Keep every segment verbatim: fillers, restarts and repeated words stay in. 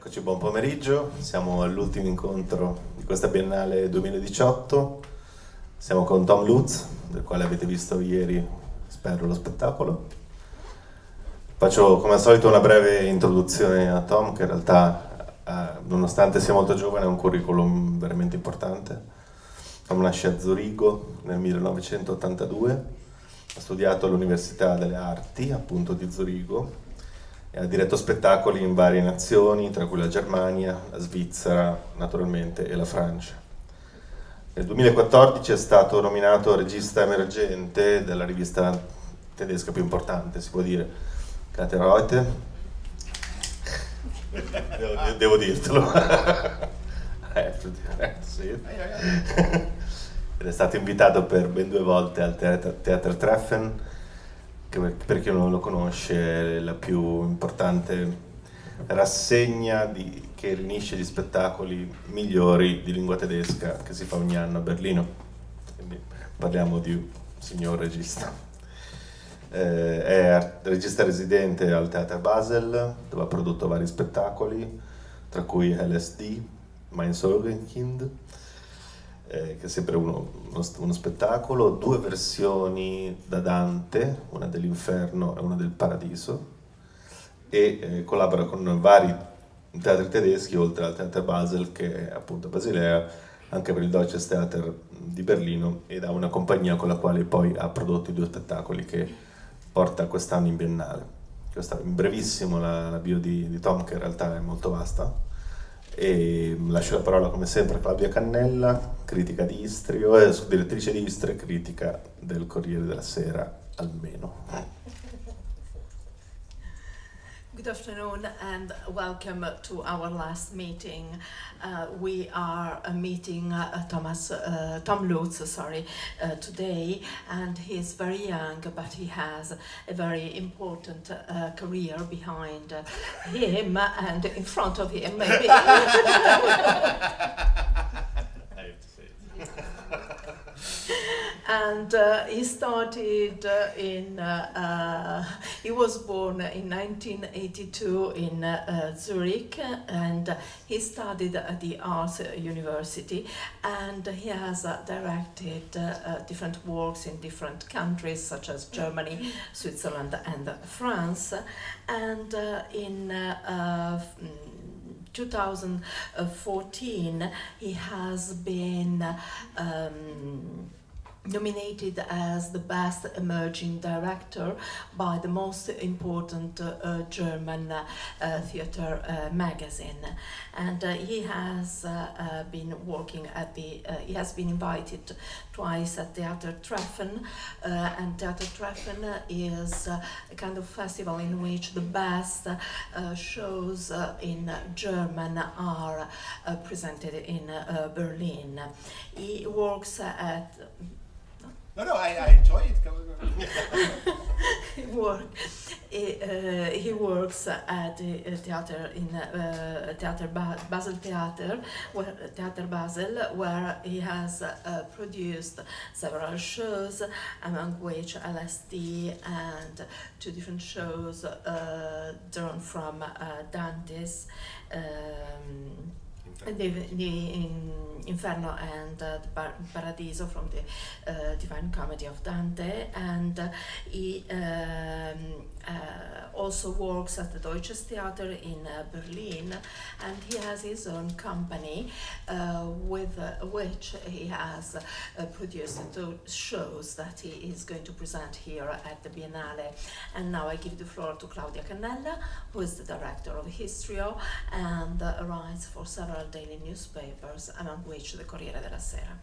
Eccoci, buon pomeriggio, siamo all'ultimo incontro di questa Biennale duemiladiciotto, siamo con Tom Lutz, del quale avete visto ieri, spero, lo spettacolo. Faccio come al solito una breve introduzione a Tom, che in realtà, eh, nonostante sia molto giovane, ha un curriculum veramente importante. Tom nasce a Zurigo nel millenovecentottantadue, ha studiato all'Università delle Arti, appunto di Zurigo, e ha diretto spettacoli in varie nazioni, tra cui la Germania, la Svizzera, naturalmente, e la Francia. Nel duemilaquattordici è stato nominato regista emergente della rivista tedesca più importante, si può dire, Katerreute. devo, devo dirtelo. Ed è stato invitato per ben due volte al Theatertreffen, che per chi non lo conosce è la più importante rassegna di, che riunisce gli spettacoli migliori di lingua tedesca che si fa ogni anno a Berlino. Quindi parliamo di un signor regista. Eh, è regista residente al Theater Basel, dove ha prodotto vari spettacoli, tra cui L S D, Mein Sorgenkind, Eh, che è sempre uno, uno, uno spettacolo, due versioni da Dante, una dell'Inferno e una del Paradiso, e eh, collabora con vari teatri tedeschi, oltre al Theater Basel, che è appunto a Basilea, anche per il Deutsches Theater di Berlino, ed ha una compagnia con la quale poi ha prodotto i due spettacoli che porta quest'anno in Biennale. Questa in brevissimo la, la bio di, di Tom, che in realtà è molto vasta. E lascio la parola come sempre a Claudia Cannella, critica di Istrio, eh, direttrice di Istrio e critica del Corriere della Sera, almeno. Good afternoon and welcome to our last meeting. Uh, we are uh, meeting uh, Thomas, uh, Tom Lutz, sorry, uh, today, and he's very young, but he has a very important uh, career behind uh, him and in front of him, maybe. And uh, he started uh, in, uh, uh, he was born in nineteen eighty-two in uh, uh, Zurich, and he studied at the Arts University, and he has uh, directed uh, uh, different works in different countries such as Germany, Switzerland and France. And uh, in uh, uh, two thousand fourteen he has been um, nominated as the best emerging director by the most important uh, uh, German uh, uh, theater uh, magazine, and uh, he has uh, uh, been working at the uh, he has been invited twice at Theatertreffen, uh, and Theatertreffen is uh, a kind of festival in which the best uh, shows uh, in German are uh, presented in uh, Berlin. He works at No, no, I, I enjoy it. he, work, he, uh, he works at the uh, theater in uh, Theater ba Basel Theater, where, Theater Basel, where he has uh, produced several shows, among which L S D and two different shows uh, drawn from uh, Dante's. Um, The, the in, Inferno and uh, the Par Paradiso from the uh, Divine Comedy of Dante, and uh, he um, uh, also works at the Deutsches Theater in uh, Berlin, and he has his own company uh, with uh, which he has uh, produced two shows that he is going to present here at the Biennale. And now I give the floor to Claudia Cannella, who is the director of Histrio and uh, writes for several daily newspapers, among which the Corriere della Sera.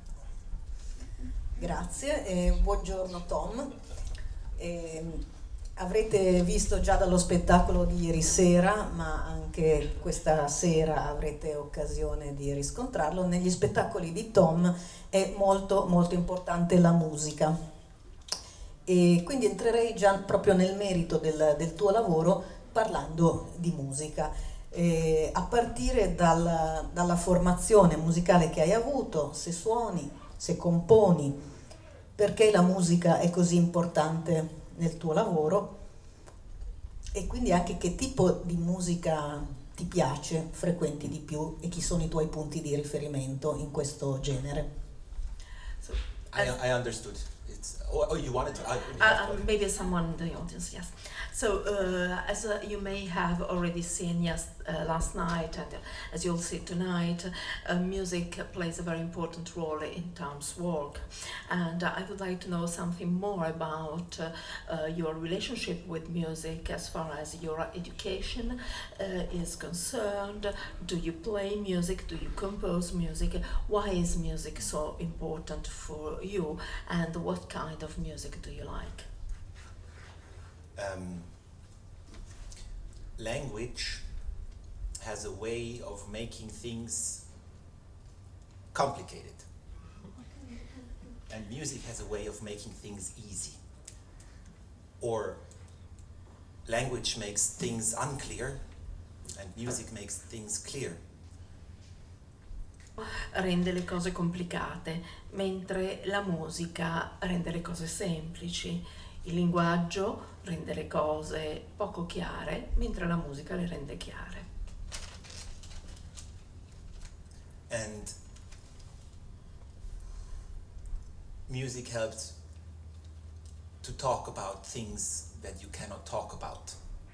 Grazie e buongiorno Tom. E avrete visto già dallo spettacolo di ieri sera, ma anche questa sera avrete occasione di riscontrarlo. Negli spettacoli di Tom è molto molto importante la musica, e quindi entrerei già proprio nel merito del, del tuo lavoro parlando di musica. Eh, a partire dal, dalla formazione musicale che hai avuto, se suoni, se componi, perché la musica è così importante nel tuo lavoro, e quindi anche che tipo di musica ti piace, frequenti di più e chi sono i tuoi punti di riferimento in questo genere. So, I, I understood. It's, oh, oh, you wanted to? I, Uh, um, maybe someone in the audience, yes. So, uh, as uh, you may have already seen yes, uh, last night, and uh, as you'll see tonight, uh, music plays a very important role in Tom's work. And uh, I would like to know something more about uh, uh, your relationship with music as far as your education uh, is concerned. Do you play music? Do you compose music? Why is music so important for you? And what kind of music do you like? Um, language has a way of making things complicated. And music has a way of making things easy. Or language makes things unclear, and music makes things clear. Rende le cose complicate, mentre la musica rende le cose semplici. Il linguaggio rende le cose poco chiare, mentre la musica le rende chiare. And music helps to talk about things that you cannot talk about.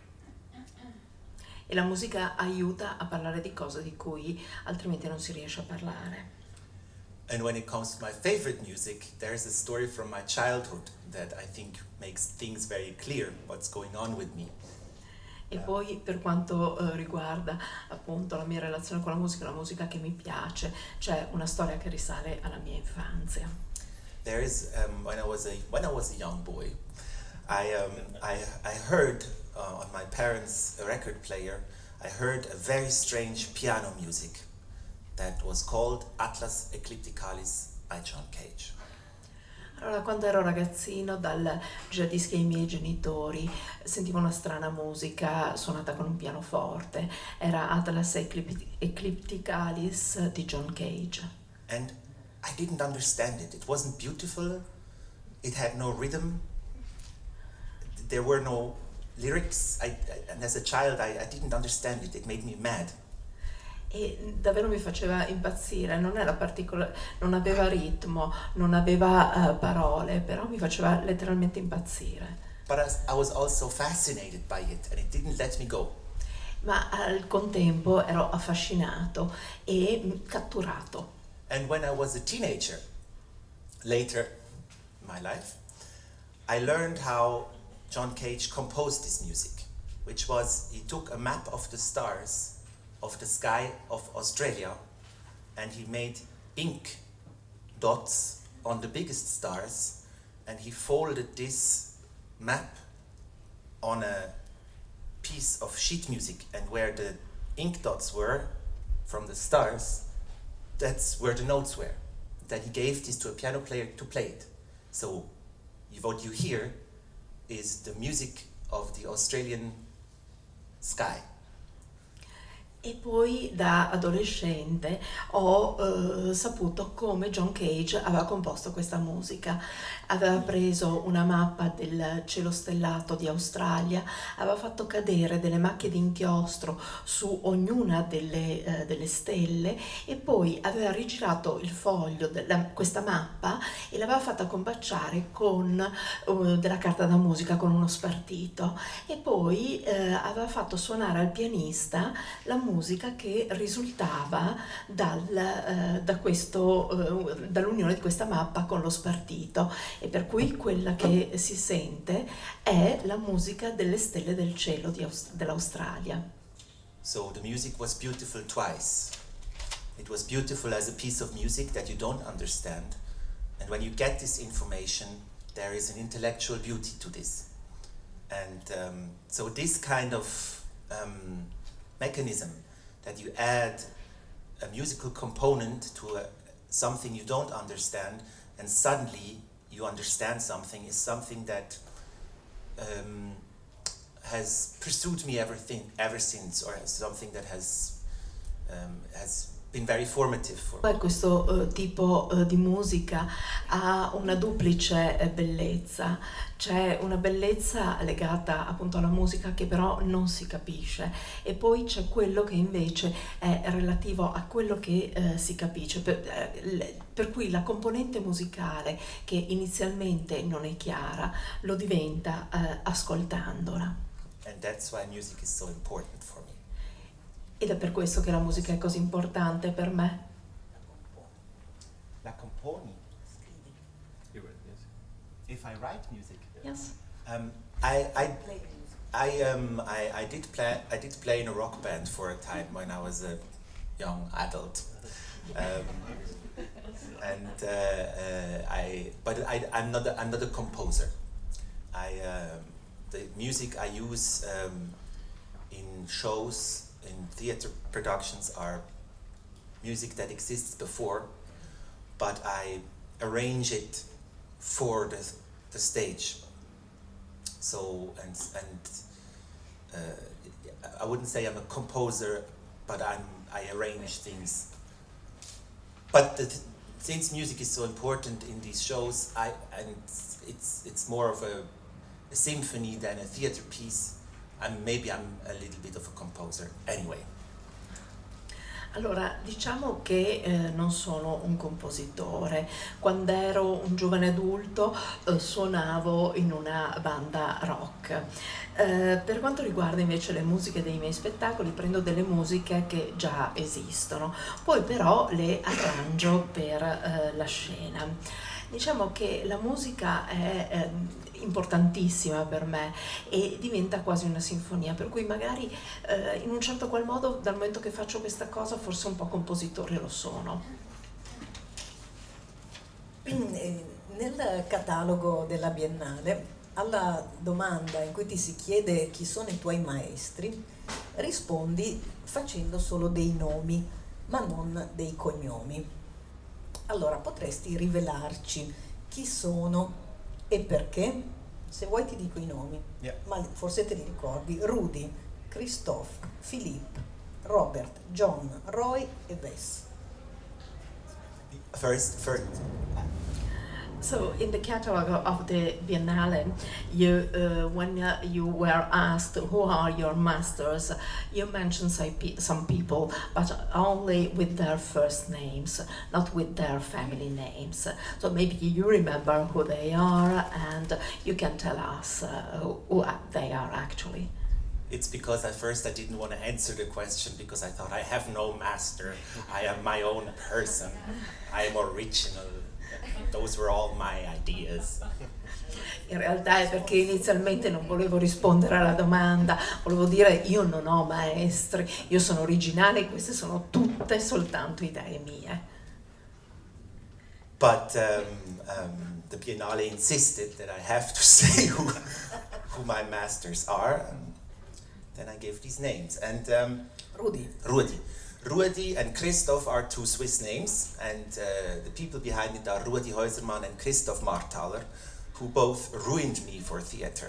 E la musica aiuta a parlare di cose di cui altrimenti non si riesce a parlare. And when it comes to my favorite music, there's a story from my childhood that I think makes things very clear what's going on with me. E poi per quanto uh, riguarda appunto la mia relazione con la musica, la musica che mi piace, c'è una storia che risale alla mia infanzia. There is um, when I was a when I was a young boy, I um, I I heard uh, on my parents' record player, I heard a very strange piano music that was called Atlas Eclipticalis by John Cage. Allora, quando ero ragazzino, dal giradischi ai miei genitori, sentivo una strana musica suonata con un pianoforte. Era Atlas Eclipti- Eclipticalis di John Cage. And I didn't understand it. It wasn't beautiful. It had no rhythm. There were no lyrics. I, I, and as a child, I, I didn't understand it. It made me mad. E davvero mi faceva impazzire, non era particolare, non aveva ritmo, non aveva uh, parole, però mi faceva letteralmente impazzire. But I, I was also fascinated by it, and it didn't let me go. Ma al contempo ero affascinato e catturato. And when I was a teenager, later in my life, I learned how John Cage composed this music, which was he took a map of the stars of the sky of Australia, and he made ink dots on the biggest stars, and he folded this map on a piece of sheet music, and where the ink dots were from the stars, that's where the notes were. That he gave this to a piano player to play it. So what you hear is the music of the Australian sky. E poi da adolescente ho eh, saputo come John Cage aveva composto questa musica. Aveva preso una mappa del cielo stellato di Australia, aveva fatto cadere delle macchie di inchiostro su ognuna delle, eh, delle stelle e poi aveva rigirato il foglio della, questa mappa e l'aveva fatta combaciare con uh, della carta da musica, con uno spartito, e poi eh, aveva fatto suonare al pianista la musica musica che risultava dal, eh, da questo, eh, dall'unione di questa mappa con lo spartito, e per cui quella che si sente è la musica delle stelle del cielo di Aust- dell'Australia. So the music was beautiful twice. It was beautiful as a piece of music that you don't understand, and when you get this information, there is an intellectual beauty to this. And um, so this kind of um, mechanism that you add a musical component to a, something you don't understand, and suddenly you understand something, is something that um, has pursued me everything ever since, or something that has um, has been very formative for me. Poi questo uh, tipo uh, di musica ha una duplice eh, bellezza. C'è una bellezza legata appunto alla musica che però non si capisce, e poi c'è quello che invece è relativo a quello che eh, si capisce, per, eh, per cui la componente musicale che inizialmente non è chiara lo diventa eh, ascoltandola. And that's why music is so important for me. Ed è per questo che la musica è così importante per me. La componi. If I write music. Yes. Um, I, I, I, um, I, I did play. I did play in a rock band for a time when I was a young adult, um, and uh, uh, I. But I, I'm not. A, I'm not a composer. I. Um, the music I use um, in shows, in theater productions, are music that exists before, but I arrange it for the the stage. So and and uh, I wouldn't say I'm a composer, but I'm I arrange things. But the th since music is so important in these shows, I and it's it's more of a, a symphony than a theater piece. And maybe I'm a little bit of a composer anyway. Allora, diciamo che eh, non sono un compositore. Quando ero un giovane adulto eh, suonavo in una banda rock. Eh, per quanto riguarda invece le musiche dei miei spettacoli, prendo delle musiche che già esistono, poi però le arrangio per eh, la scena. Diciamo che la musica è eh, importantissima per me e diventa quasi una sinfonia, per cui magari eh, in un certo qual modo, dal momento che faccio questa cosa, forse un po' compositore lo sono. Nel catalogo della Biennale, alla domanda in cui ti si chiede chi sono i tuoi maestri, rispondi facendo solo dei nomi, ma non dei cognomi. Allora, potresti rivelarci chi sono e perché? Se vuoi ti dico i nomi, Yeah. ma forse te li ricordi. Rudy, Christophe, Philippe, Robert, John, Roy e Wes. First, first. So in the catalog of the Biennale, you, uh, when uh, you were asked who are your masters, you mentioned some, pe some people, but only with their first names, not with their family names. So maybe you remember who they are, and you can tell us uh, who, who they are actually. It's because at first I didn't want to answer the question because I thought I have no master. I am my own person. I am original. Those were all my ideas. In realtà è perché inizialmente non volevo rispondere alla domanda, volevo dire io non ho maestri, io sono originale, queste sono tutte soltanto idee mie. But um, um, the Biennale insisted that I have to say who, who my masters are. And then I gave these names. And um, Rudy. Rudy. Rudy and Christoph are two Swiss names, and uh, the people behind it are Rudy Häusermann and Christoph Marthaler, who both ruined me for theater.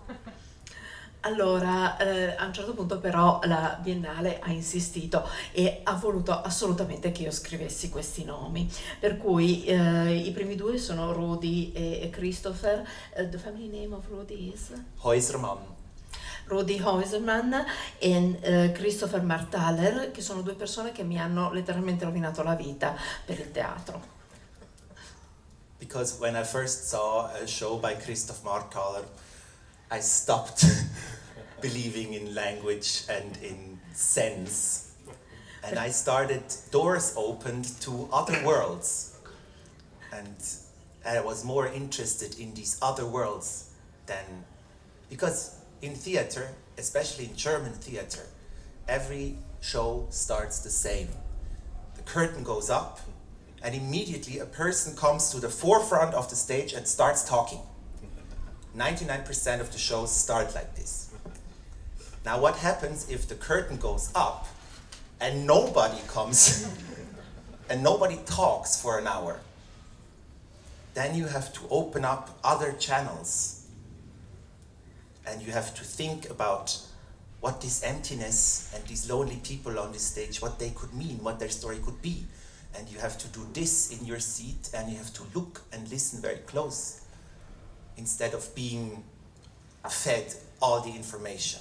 Allora, eh, a un certo punto però la Biennale ha insistito e ha voluto assolutamente che io scrivessi questi nomi, per cui eh, i primi due sono Rudy e Christopher. Uh, the family name of Rudy is? Häusermann. Rudy Häusermann e uh, Christopher Marthaler, che sono due persone che mi hanno letteralmente rovinato la vita per il teatro. Because when I first saw a show by Christoph Marthaler, I stopped believing in language and in sense. And I started, doors opened to other worlds. And I was more interested in these other worlds than, because in theater, especially in German theater, every show starts the same. The curtain goes up, and immediately a person comes to the forefront of the stage and starts talking. ninety-nine percent of the shows start like this. Now what happens if the curtain goes up and nobody comes and nobody talks for an hour? Then you have to open up other channels. And you have to think about what this emptiness and these lonely people on this stage, what they could mean, what their story could be. And you have to do this in your seat, and you have to look and listen very close, instead of being fed all the information.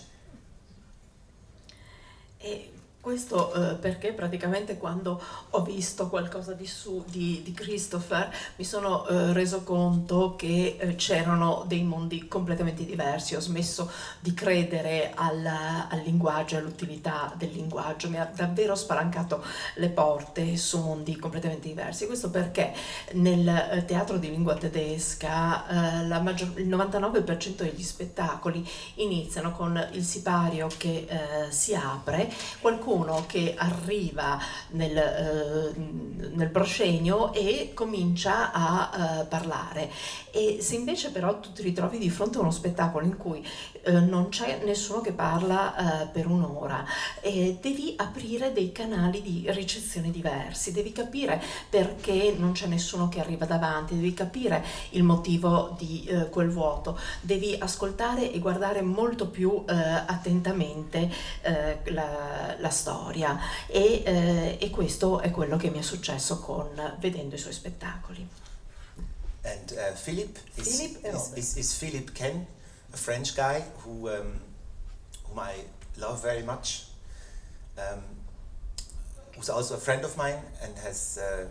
E questo eh, perché praticamente quando ho visto qualcosa di, su, di, di Christopher mi sono eh, reso conto che eh, c'erano dei mondi completamente diversi. Ho smesso di credere al, al linguaggio, all'utilità del linguaggio, mi ha davvero spalancato le porte su mondi completamente diversi. Questo perché nel eh, teatro di lingua tedesca eh, la maggior, il novantanove per cento degli spettacoli iniziano con il sipario che eh, si apre, qualcuno che arriva nel, eh, nel proscenio e comincia a eh, parlare. E se invece però tu ti ritrovi di fronte a uno spettacolo in cui eh, non c'è nessuno che parla eh, per un'ora, e devi aprire dei canali di ricezione diversi, devi capire perché non c'è nessuno che arriva davanti, devi capire il motivo di eh, quel vuoto, devi ascoltare e guardare molto più eh, attentamente eh, la, la storia, e, eh, e questo è quello che mi è successo con vedendo i suoi spettacoli. And uh, Philip, is, Philip is, is, is Philip Ken, a French guy who, um, whom I love very much, um, who's also a friend of mine and has... Uh,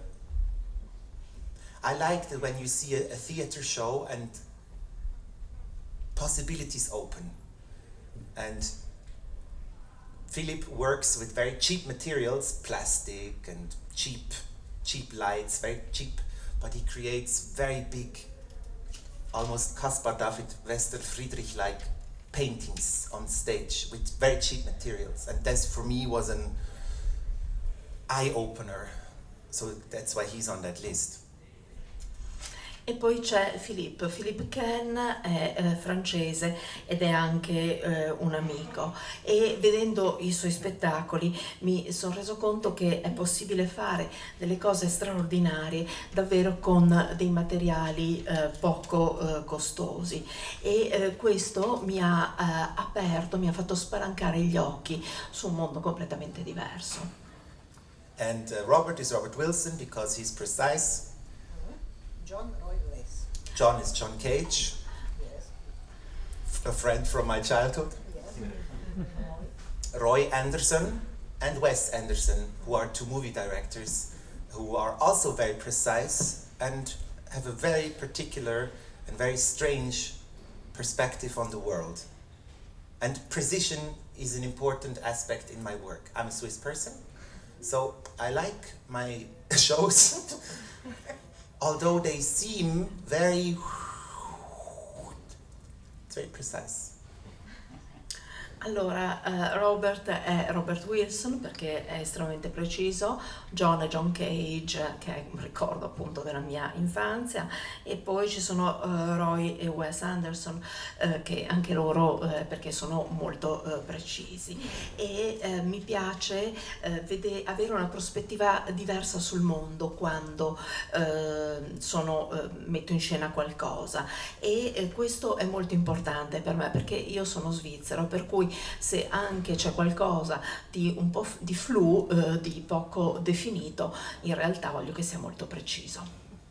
I like that when you see a, a theater show and possibilities open. And Philip works with very cheap materials, plastic and cheap, cheap lights, very cheap, but he creates very big, almost Caspar David Wester Friedrich-like paintings on stage with very cheap materials. And this for me was an eye-opener, so that's why he's on that list. E poi c'è Philippe. Philippe Ken è eh, francese ed è anche eh, un amico, e vedendo i suoi spettacoli mi sono reso conto che è possibile fare delle cose straordinarie davvero con dei materiali eh, poco eh, costosi, e eh, questo mi ha eh, aperto, mi ha fatto spalancare gli occhi su un mondo completamente diverso. And uh, Robert is Robert Wilson because he's precise. John Roy Less. John is John Cage, Yes. a friend from my childhood. Yes. Roy Anderson and Wes Anderson, who are two movie directors who are also very precise and have a very particular and very strange perspective on the world. And precision is an important aspect in my work. I'm a Swiss person, so I like my shows, although they seem very, it's very precise. Allora, uh, Robert è Robert Wilson perché è estremamente preciso, John è John Cage, che è un ricordo appunto della mia infanzia, e poi ci sono uh, Roy e Wes Anderson, uh, che anche loro uh, perché sono molto uh, precisi, e uh, mi piace uh, vede- avere una prospettiva diversa sul mondo quando uh, sono, uh, metto in scena qualcosa, e uh, questo è molto importante per me perché io sono svizzero, per cui se anche c'è qualcosa di un po' di flu, eh, di poco definito, in realtà voglio che sia molto preciso.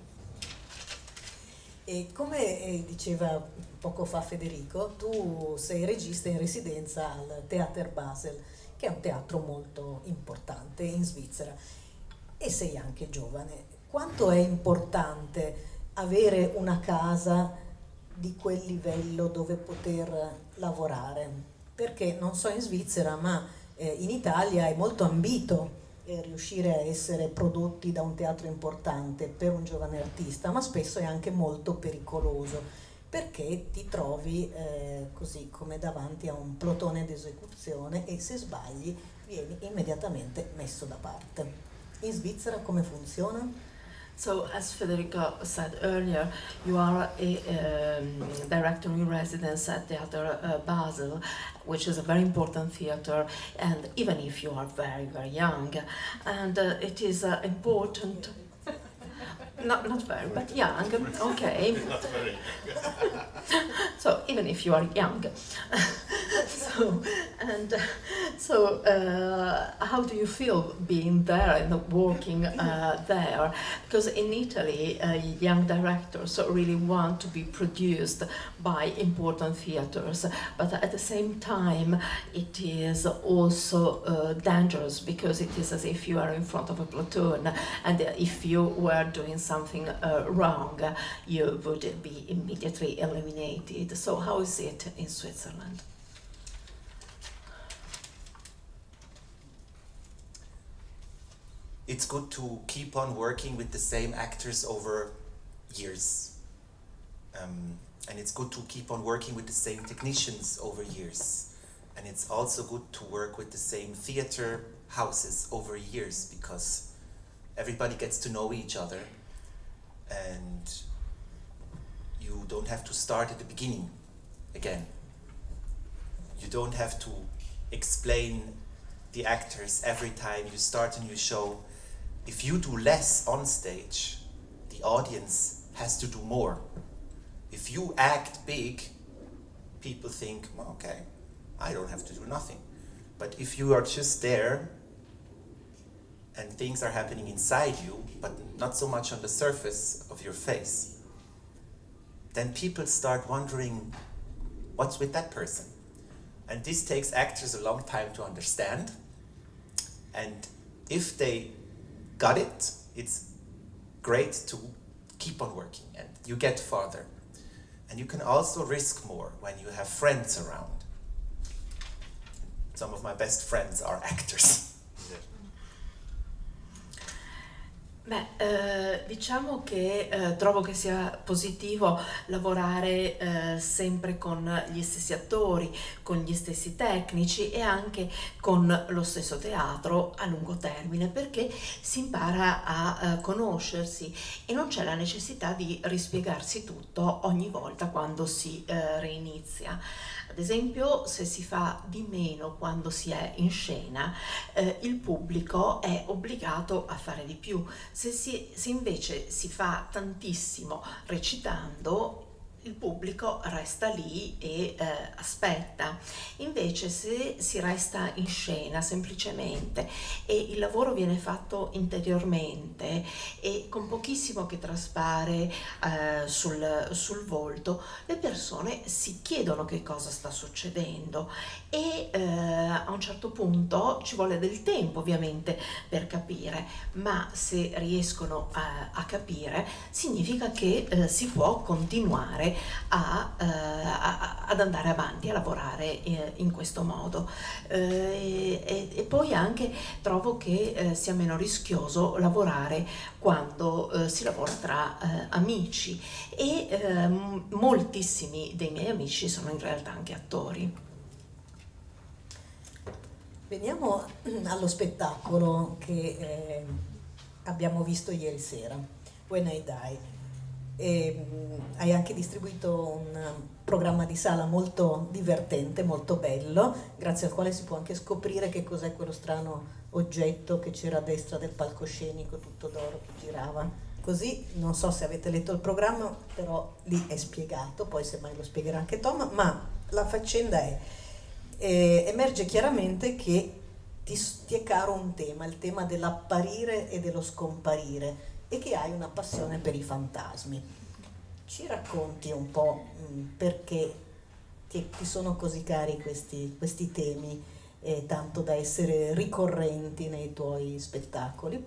E come eh, diceva poco fa Federico, tu sei regista in residenza al Theater Basel, che è un teatro molto importante in Svizzera, e sei anche giovane. Quanto è importante avere una casa di quel livello dove poter lavorare? Perché non so in Svizzera, ma eh, in Italia è molto ambito eh, riuscire a essere prodotti da un teatro importante per un giovane artista, ma spesso è anche molto pericoloso, perché ti trovi eh, così come davanti a un plotone d'esecuzione e se sbagli vieni immediatamente messo da parte. In Svizzera come funziona? So, as Federico said earlier, you are a um, director in residence at Theater uh, Basel, which is a very important theater, and even if you are very, very young, and uh, it is uh, important. Not, not very, but young, okay. So, even if you are young. So, So, and uh, so, uh, how do you feel being there and working uh, there? Because in Italy, uh, young directors really want to be produced by important theaters, but at the same time, it is also uh, dangerous because it is as if you are in front of a platoon, and if you were doing something uh, wrong, you would be immediately eliminated. So, how is it in Switzerland? It's good to keep on working with the same actors over years. Um, and it's good to keep on working with the same technicians over years. And it's also good to work with the same theater houses over years, because everybody gets to know each other and you don't have to start at the beginning again. You don't have to explain the actors every time you start a new show. If you do less on stage, the audience has to do more. If you act big, people think, well, okay, I don't have to do nothing. But if you are just there and things are happening inside you, but not so much on the surface of your face, then people start wondering, what's with that person? And this takes actors a long time to understand. And if they got it, it's great to keep on working and you get farther. And you can also risk more when you have friends around. Some of my best friends are actors. Beh, eh, diciamo che eh, trovo che sia positivo lavorare eh, sempre con gli stessi attori, con gli stessi tecnici e anche con lo stesso teatro a lungo termine, perché si impara a eh, conoscersi e non c'è la necessità di rispiegarsi tutto ogni volta quando si eh, reinizia. Ad esempio, se si fa di meno quando si è in scena, eh, il pubblico è obbligato a fare di più. Se, si, se invece si fa tantissimo recitando, il pubblico resta lì e eh, aspetta. Invece se si resta in scena semplicemente e il lavoro viene fatto interiormente e con pochissimo che traspare eh, sul, sul volto, le persone si chiedono che cosa sta succedendo e eh, a un certo punto ci vuole del tempo ovviamente per capire, ma se riescono a, a capire significa che eh, si può continuare A, uh, a, ad andare avanti a lavorare eh, in questo modo eh, e, e poi anche trovo che eh, sia meno rischioso lavorare quando eh, si lavora tra eh, amici e eh, moltissimi dei miei amici sono in realtà anche attori. Veniamo allo spettacolo che eh, abbiamo visto ieri sera, When I Die. E, mh, hai anche distribuito un programma di sala molto divertente, molto bello, grazie al quale si può anche scoprire che cos'è quello strano oggetto che c'era a destra del palcoscenico tutto d'oro che girava. Così, non so se avete letto il programma, però lì è spiegato, poi semmai lo spiegherà anche Tom, ma la faccenda è, eh, emerge chiaramente che ti, ti è caro un tema, il tema dell'apparire e dello scomparire, e che hai una passione per i fantasmi. Ci racconti un po' mh, perché ti, ti sono così cari questi, questi temi, eh, tanto da essere ricorrenti nei tuoi spettacoli?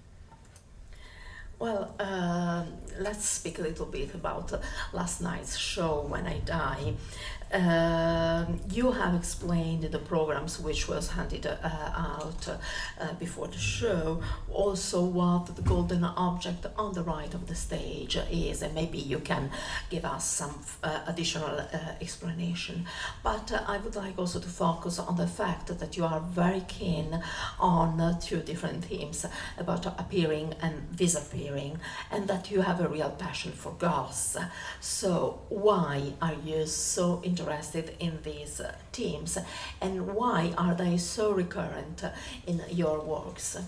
Well, uh, let's speak a little bit about last night's show, When I Die. Uh, you have explained the programs which was handed uh, out uh, before the show, also what the golden object on the right of the stage is, and maybe you can give us some uh, additional uh, explanation. But uh, I would like also to focus on the fact that you are very keen on uh, two different themes about appearing and disappearing, and that you have a real passion for ghosts. So why are you so interested interested in these uh, themes, and why are they so recurrent uh, in your works?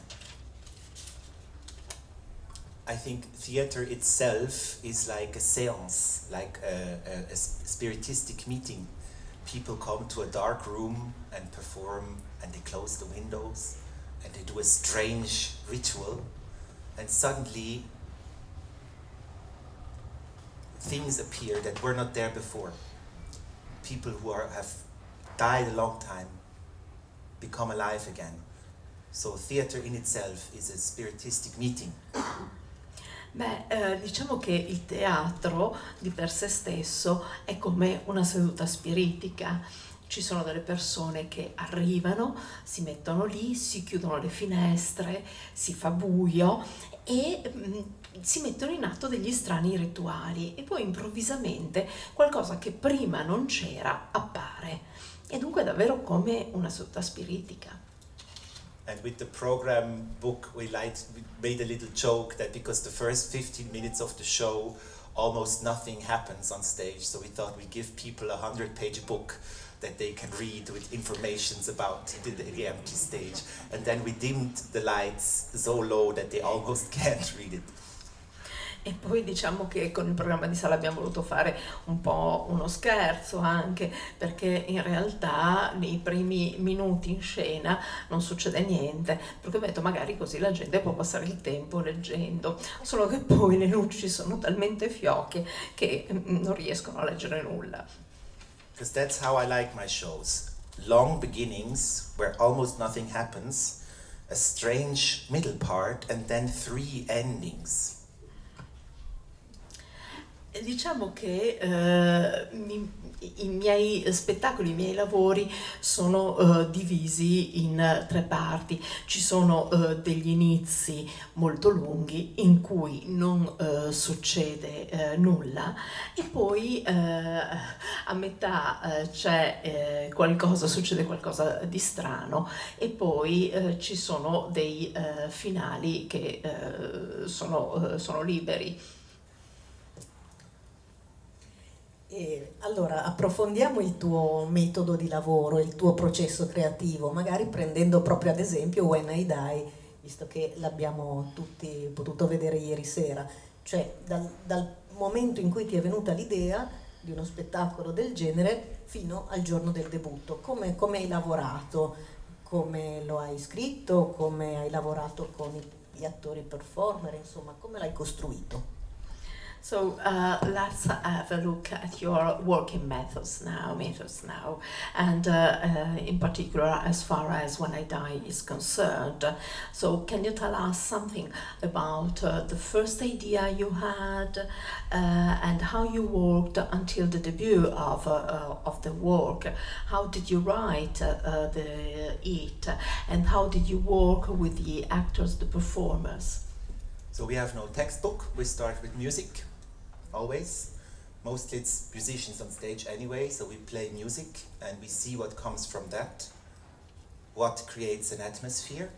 I think theater itself is like a seance, like a, a, a spiritistic meeting. people come to a dark room and perform, and they close the windows, and they do a strange ritual, and suddenly things appear that were not there before. People who are, have died a long time become alive again. So theater in itself is a spiritistic meeting. Beh, eh, diciamo che il teatro di per sé stesso è come una seduta spiritica. Ci sono delle persone che arrivano, si mettono lì, si chiudono le finestre, si fa buio e mh, si mettono in atto degli strani rituali e poi improvvisamente qualcosa che prima non c'era appare. E dunque è davvero come una seduta spiritica. And with the program book, we, liked, we made a little joke that because the first fifteen minutes of the show, almost nothing happens on stage. So we thought we'd give people a hundred page book that they can read with informations about the, the empty stage. And then we dimmed the lights so low that they almost can't read it. E poi diciamo che con il programma di sala abbiamo voluto fare un po' uno scherzo anche, perché in realtà nei primi minuti in scena non succede niente, perché ho detto magari così la gente può passare il tempo leggendo, solo che poi le luci sono talmente fioche che non riescono a leggere nulla. Because that's how I like my shows. Long beginnings where almost nothing happens, a strange middle part, and then three endings. Diciamo che eh, mi, i miei spettacoli, i miei lavori sono eh, divisi in tre parti. Ci sono eh, degli inizi molto lunghi in cui non eh, succede eh, nulla e poi eh, a metà eh, c'è eh, qualcosa, succede qualcosa di strano e poi eh, ci sono dei eh, finali che eh, sono, eh, sono liberi. E allora approfondiamo il tuo metodo di lavoro, il tuo processo creativo, magari prendendo proprio ad esempio When I Die, visto che l'abbiamo tutti potuto vedere ieri sera, cioè dal, dal momento in cui ti è venuta l'idea di uno spettacolo del genere fino al giorno del debutto, come, come hai lavorato, come lo hai scritto, come hai lavorato con gli attori performer, insomma come l'hai costruito? So uh, let's have a look at your working methods now, methods now, and uh, uh, in particular as far as When I Die is concerned. So can you tell us something about uh, the first idea you had uh, and how you worked until the debut of uh, uh, of the work? How did you write uh, uh, the it, and how did you work with the actors, the performers? So we have no textbook, we start with music, always. Mostly it's musicians on stage anyway, so we play music and we see what comes from that, what creates an atmosphere.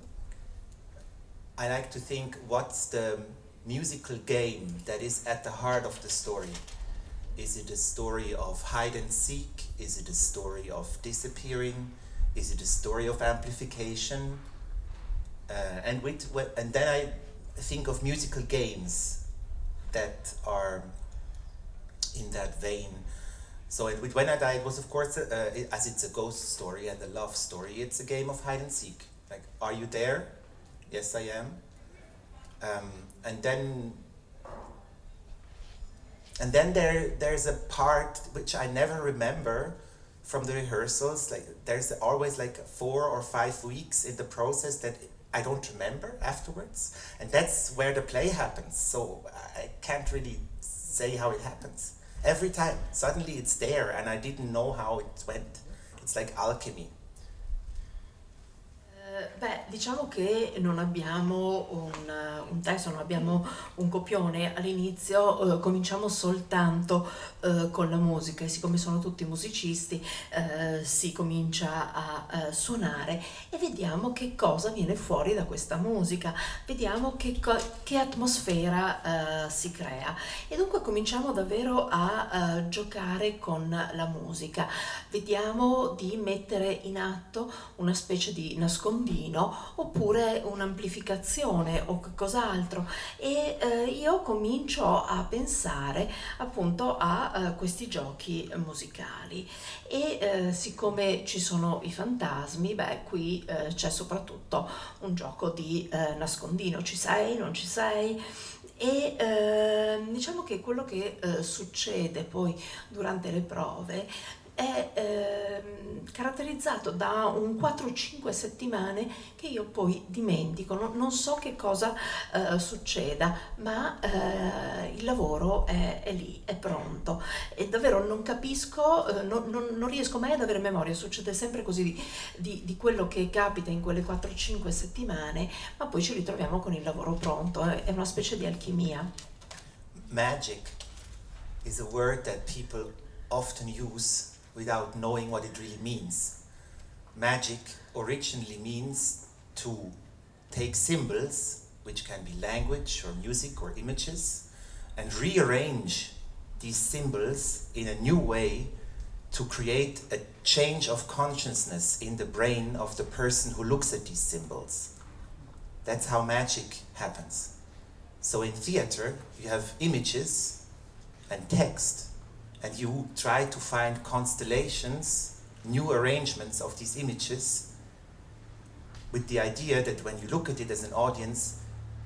I like to think what's the musical game that is at the heart of the story. Is it a story of hide and seek? Is it a story of disappearing? Is it a story of amplification? Uh, and, with, and then I think of musical games that are in that vein. So it, with When I Die, it was of course, uh, it, as it's a ghost story and a love story, it's a game of hide and seek. Like, are you there? Yes, I am. Um, and then, and then there, there's a part which I never remember from the rehearsals. Like, there's always like four or five weeks in the process that I don't remember afterwards, and that's where the play happens. So I can't really say how it happens. Every time, suddenly it's there, and I didn't know how it went. It's like alchemy. Beh, diciamo che non abbiamo un, un testo, non abbiamo un copione. All'inizio eh, cominciamo soltanto eh, con la musica e siccome sono tutti musicisti eh, si comincia a, a suonare e vediamo che cosa viene fuori da questa musica, vediamo che, che atmosfera eh, si crea e dunque cominciamo davvero a, a giocare con la musica, vediamo di mettere in atto una specie di nascondiglio nascondino oppure un'amplificazione o cos'altro, e eh, io comincio a pensare appunto a eh, questi giochi musicali, e eh, siccome ci sono i fantasmi, beh, qui eh, c'è soprattutto un gioco di eh, nascondino, ci sei, non ci sei. E eh, diciamo che quello che eh, succede poi durante le prove è eh, caratterizzato da un quattro cinque settimane che io poi dimentico, no, non so che cosa eh, succeda, ma eh, il lavoro è, è lì, è pronto, e davvero non capisco, eh, non, non, non riesco mai ad avere memoria, succede sempre così di, di, di quello che capita in quelle quattro cinque settimane, ma poi ci ritroviamo con il lavoro pronto, è, è una specie di alchimia. Magic is a word that people often use without knowing what it really means. Magic originally means to take symbols, which can be language or music or images, and rearrange these symbols in a new way to create a change of consciousness in the brain of the person who looks at these symbols. That's how magic happens. So in theater, you have images and text, and you try to find constellations, new arrangements of these images, with the idea that when you look at it as an audience,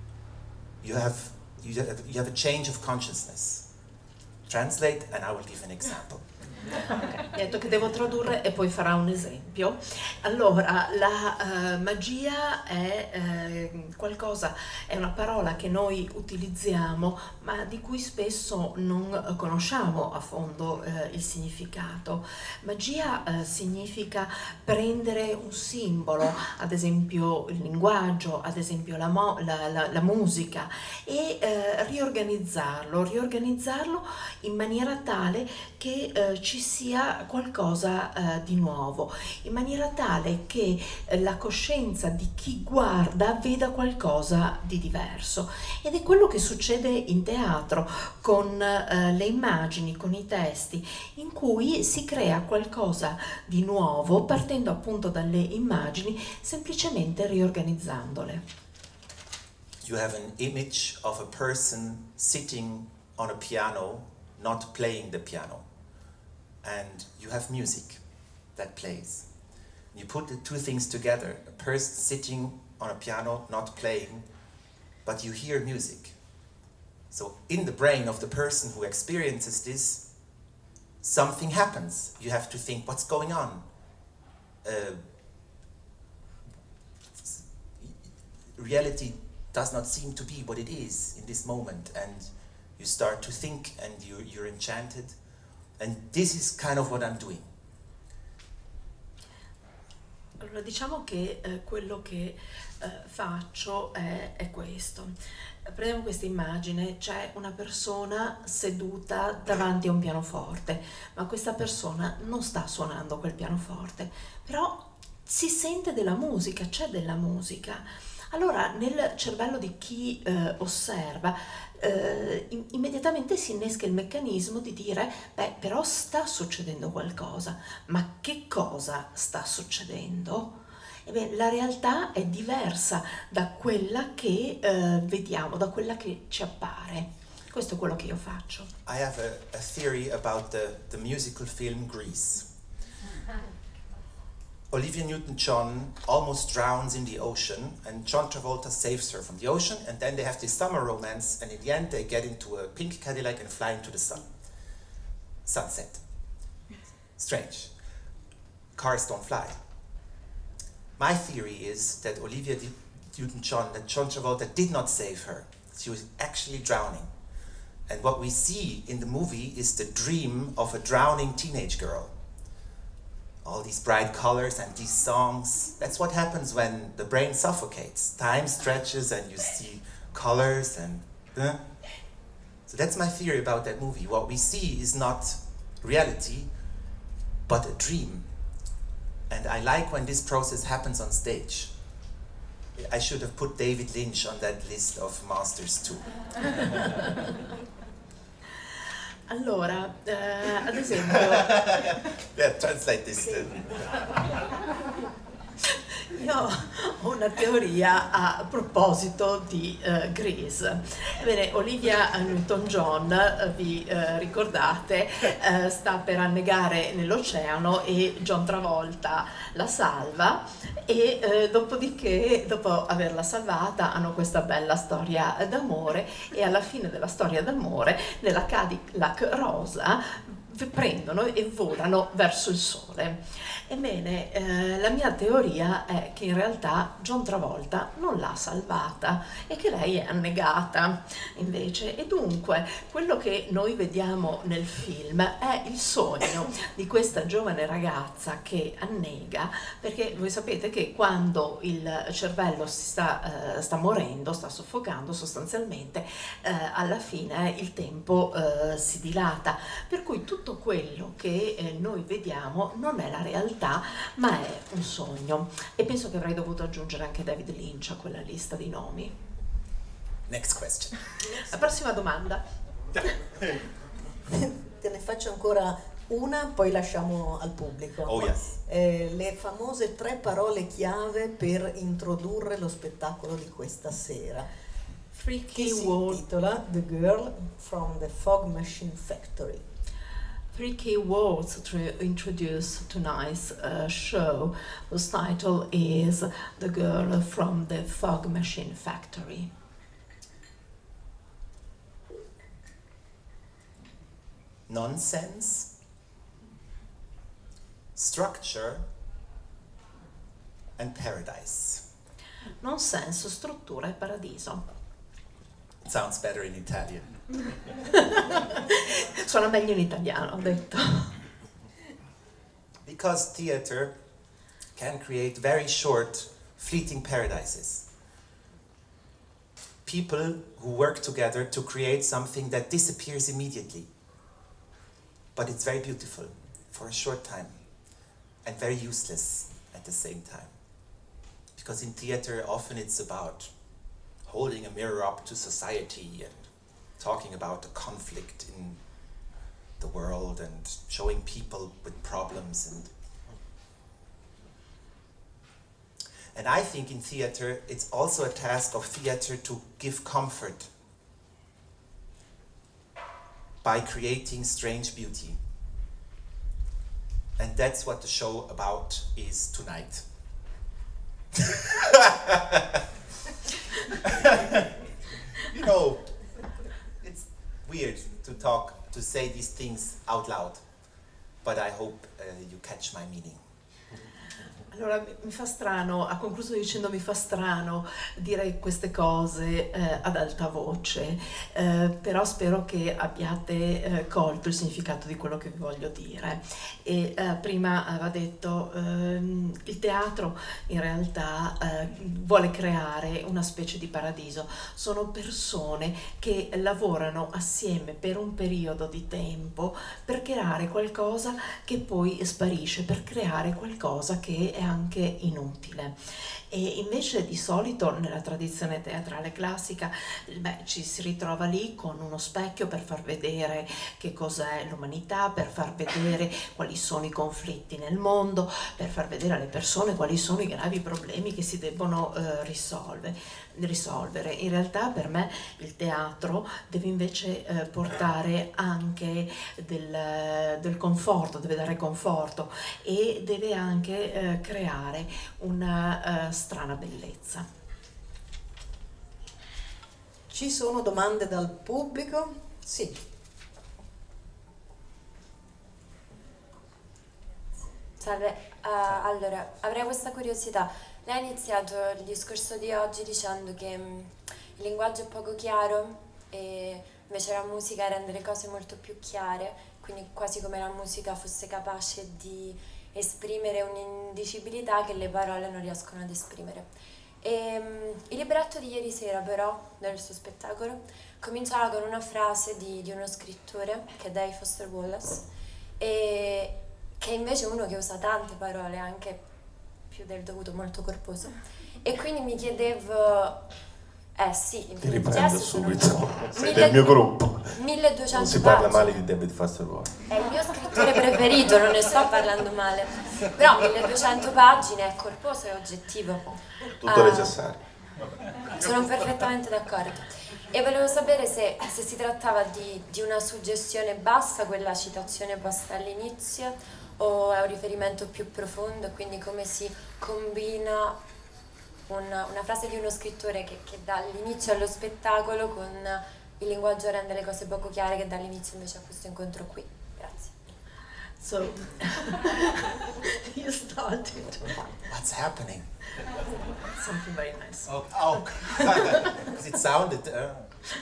you have, you have, you have a change of consciousness. Translate, and I will give an example. Okay. Mi ha detto che devo tradurre e poi farà un esempio. Allora, la uh, magia è eh, qualcosa, è una parola che noi utilizziamo, ma di cui spesso non conosciamo a fondo eh, il significato. Magia eh, significa prendere un simbolo, ad esempio il linguaggio, ad esempio la, mo la, la, la musica, e eh, riorganizzarlo, riorganizzarlo in maniera tale che eh, ci sia qualcosa eh, di nuovo, in maniera tale che eh, la coscienza di chi guarda veda qualcosa di diverso. Ed è quello che succede in teatro con eh, le immagini, con i testi, in cui si crea qualcosa di nuovo partendo appunto dalle immagini, semplicemente riorganizzandole. You have an image of a person sitting on a piano, not playing the piano. And you have music that plays. You put the two things together, a person sitting on a piano, not playing, but you hear music. So in the brain of the person who experiences this, something happens. You have to think, what's going on? Uh, reality does not seem to be what it is in this moment, and you start to think and you, you're enchanted. And this is kind of what I'm doing. Allora, diciamo che eh, quello che eh, faccio è, è questo. Prendiamo questa immagine, c'è una persona seduta davanti a un pianoforte, ma questa persona non sta suonando quel pianoforte, però si sente della musica, c'è della musica. Allora nel cervello di chi eh, osserva eh, in, immediatamente si innesca il meccanismo di dire, beh, però sta succedendo qualcosa, ma che cosa sta succedendo? Ebbene, la realtà è diversa da quella che eh, vediamo, da quella che ci appare. Questo è quello che io faccio. I have a, a theory about the, the musical film Grease. Olivia Newton-John almost drowns in the ocean, and John Travolta saves her from the ocean, and then they have this summer romance, and in the end they get into a pink Cadillac and fly into the sun. Sunset. Strange. Cars don't fly. My theory is that Olivia Newton-John, that John Travolta did not save her. She was actually drowning. And what we see in the movie is the dream of a drowning teenage girl. All these bright colors and these songs. That's what happens when the brain suffocates. Time stretches and you see colors and... Uh. So that's my theory about that movie. What we see is not reality, but a dream. And I like when this process happens on stage. I should have put David Lynch on that list of masters too. Allora, eh, ad esempio... Yeah, translate this. Io ho una teoria a proposito di uh, Grease. Ebbene, Olivia Newton-John, uh, vi uh, ricordate, uh, sta per annegare nell'oceano e John Travolta la salva e uh, dopodiché, dopo averla salvata, hanno questa bella storia d'amore e alla fine della storia d'amore, nella Cadillac rosa, prendono e volano verso il sole. Ebbene, eh, la mia teoria è che in realtà John Travolta non l'ha salvata e che lei è annegata invece, e dunque quello che noi vediamo nel film è il sogno di questa giovane ragazza che annega, perché voi sapete che quando il cervello si sta, eh, sta morendo, sta soffocando sostanzialmente, eh, alla fine il tempo eh, si dilata, per cui tutto quello che eh, noi vediamo non è la realtà ma è un sogno, e penso che avrei dovuto aggiungere anche David Lynch a quella lista di nomi. Next question. La prossima domanda. Te ne faccio ancora una, poi lasciamo al pubblico. Oh yes. Eh, le famose tre parole chiave per introdurre lo spettacolo di questa sera. Three Che key si words. intitola The Girl from the Fog Machine Factory. Three key words to introduce tonight's uh, show, whose title is The Girl from the Fog Machine Factory. Nonsense, structure, and paradise. Nonsenso, struttura e paradiso. It sounds better in Italian. Suona meglio in italiano, ho detto. Because theater can create very short, fleeting paradises. People who work together to create something that disappears immediately. But it's very beautiful for a short time and very useless at the same time. Because in theater, often it's about holding a mirror up to society and talking about the conflict in the world and showing people with problems. And and I think in theater, it's also a task of theater to give comfort by creating strange beauty. And that's what the show about is tonight. You know, it's weird to talk, to say these things out loud, but I hope uh, you catch my meaning. Allora, mi fa strano, ha concluso dicendo mi fa strano dire queste cose eh, ad alta voce, eh, però spero che abbiate eh, colto il significato di quello che vi voglio dire. E eh, prima aveva detto, ehm, il teatro in realtà eh, vuole creare una specie di paradiso. Sono persone che lavorano assieme per un periodo di tempo per creare qualcosa che poi sparisce, per creare qualcosa che è anche inutile. E invece di solito nella tradizione teatrale classica, beh, ci si ritrova lì con uno specchio per far vedere che cos'è l'umanità, per far vedere quali sono i conflitti nel mondo, per far vedere alle persone quali sono i gravi problemi che si debbono eh, risolvere. risolvere. In realtà per me il teatro deve invece eh, portare anche del, del conforto, deve dare conforto e deve anche eh, creare una uh, strana bellezza. Ci sono domande dal pubblico? Sì. Salve, uh, allora avrei questa curiosità. Lei ha iniziato il discorso di oggi dicendo che mh, il linguaggio è poco chiaro e invece la musica rende le cose molto più chiare, quindi quasi come la musica fosse capace di esprimere un'indicibilità che le parole non riescono ad esprimere. E, mh, il libretto di ieri sera però, del suo spettacolo, cominciava con una frase di, di uno scrittore, che è David Foster Wallace, e che è invece uno che usa tante parole, anche più del dovuto, molto corposo. E quindi mi chiedevo, Eh sì, in Ti riprendo jazz sono subito, sei mille- del mio gruppo. milleduecento Non si parla pagine. male di David Foster Wallace. È il mio scrittore preferito, non ne sto parlando male. Però milleduecento pagine è corposo e oggettivo. Tutto Ah, necessario. Sono perfettamente d'accordo. E volevo sapere se, se si trattava di, di una suggestione bassa, quella citazione posta all'inizio, o è un riferimento più profondo, quindi come si combina una, una frase di uno scrittore che, che dà l'inizio allo spettacolo con il linguaggio rende le cose poco chiare, che dà l'inizio invece a questo incontro qui. Grazie. So you started What's happening? something very nice. Oh, oh. Because it sounded. Uh,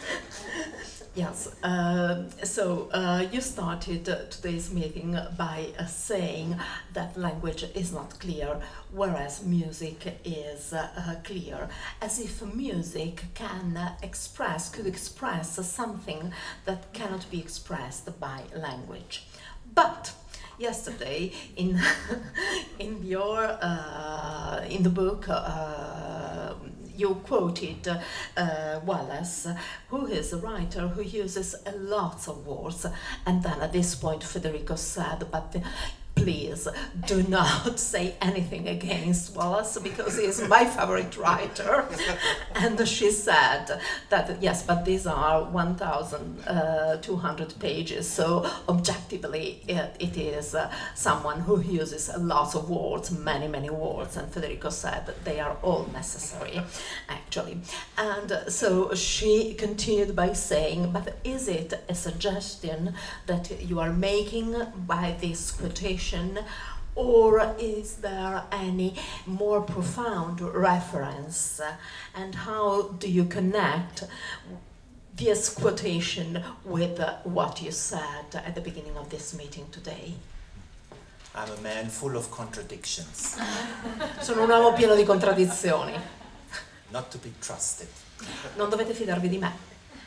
Yes, uh, so uh, you started uh, today's meeting by uh, saying that language is not clear, whereas music is uh, uh, clear, as if music can uh, express, could express something that cannot be expressed by language. But yesterday, in in your uh, in the book. Uh, You quoted uh, Wallace, who is a writer who uses a lot of words, and then at this point Federico said, but uh, please do not say anything against Wallace because he is my favorite writer. And she said that, yes, but these are one thousand two hundred pages, so objectively it, it is uh, someone who uses a lot of words, many, many words, and Federico said that they are all necessary, actually. And uh, so she continued by saying, but is it a suggestion that you are making by this quotation, or is there any more profound reference, and how do you connect this quotation with uh, what you said at the beginning of this meeting today? I'm a man full of contradictions, Sono un uomo pieno di contraddizioni, not to be trusted. non dovete fidarvi di me.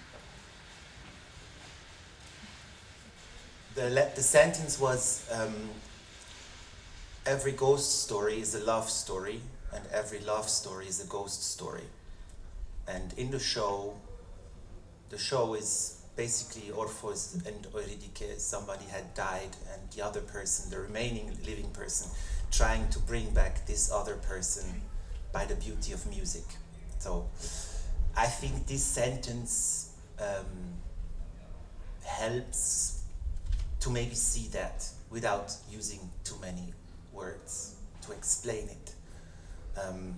The, le- the sentence was um, every ghost story is a love story, and every love story is a ghost story. And in the show, the show is basically Orpheus and Eurydice. Somebody had died, and the other person, the remaining living person, trying to bring back this other person by the beauty of music. So I think this sentence um, helps to maybe see that without using too many words to explain it. Um,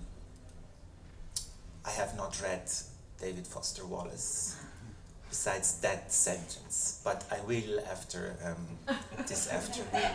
I have not read David Foster Wallace besides that sentence, but I will after um, this afternoon.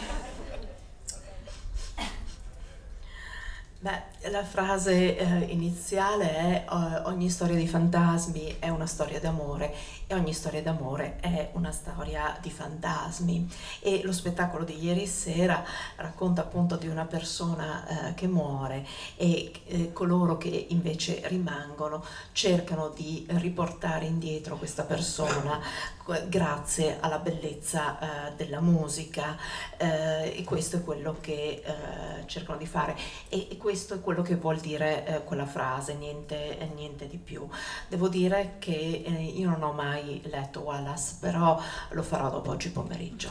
Beh, la frase eh, iniziale è uh, ogni storia di fantasmi è una storia d'amore e ogni storia d'amore è una storia di fantasmi, e lo spettacolo di ieri sera racconta appunto di una persona eh, che muore e eh, coloro che invece rimangono cercano di riportare indietro questa persona grazie alla bellezza eh, della musica, eh, e questo è quello che eh, cercano di fare, e, e questo è quello che vuol dire eh, quella frase, niente, eh, niente di più. Devo dire che eh, io non ho mai letto Wallace, però lo farò dopo oggi pomeriggio.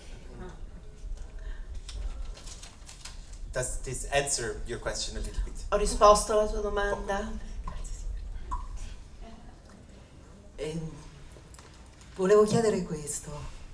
Does this answer your question a little bit? Ho risposto alla tua domanda? Eh, volevo chiedere questo.